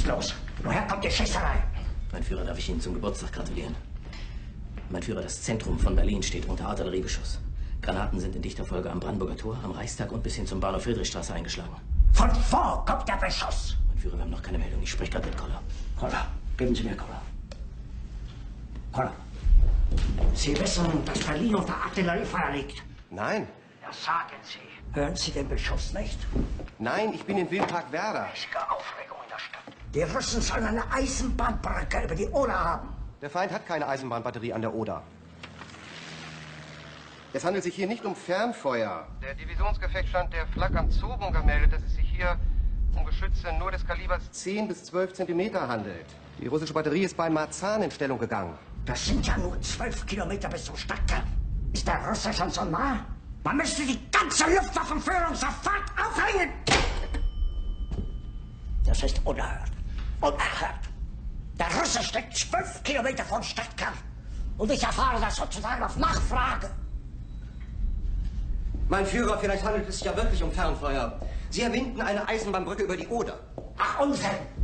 los? Woher kommt die Schießerei? Mein Führer, darf ich Ihnen zum Geburtstag gratulieren? Mein Führer, das Zentrum von Berlin steht unter Artilleriebeschuss. Granaten sind in dichter Folge am Brandenburger Tor, am Reichstag und bis hin zum Bahnhof Friedrichstraße eingeschlagen. Von wo kommt der Beschuss? Mein Führer, wir haben noch keine Meldung. Ich spreche gerade mit Koller. Koller, geben Sie mir Koller. Koller, Sie wissen, dass Berlin unter Artilleriefeuer liegt. Nein. Ja, sagen Sie. Hören Sie den Beschuss nicht? Nein, ich bin in Wildpark Werder. Riesige Aufregung in der Stadt. Die Russen sollen eine Eisenbahnbrücke über die Oder haben. Der Feind hat keine Eisenbahnbatterie an der Oder. Es handelt sich hier nicht um Fernfeuer. Der Divisionsgefechtsstand der Flak am Zoobunker meldet, dass es sich hier um Geschütze nur des Kalibers 10 bis 12 Zentimeter handelt. Die russische Batterie ist bei Marzahn in Stellung gegangen. Das sind ja nur 12 Kilometer bis zum Stadtkern. Ist der Russe schon so nah? Man müsste die ganze Luftwaffenführung sofort aufhängen! Das ist unerhört. Unerhört. Der Russe steckt 12 Kilometer vom Stadtkern. Und ich erfahre das sozusagen auf Nachfrage. Mein Führer, vielleicht handelt es sich ja wirklich um Fernfeuer. Sie erwinden eine Eisenbahnbrücke über die Oder. Ach, Unsinn!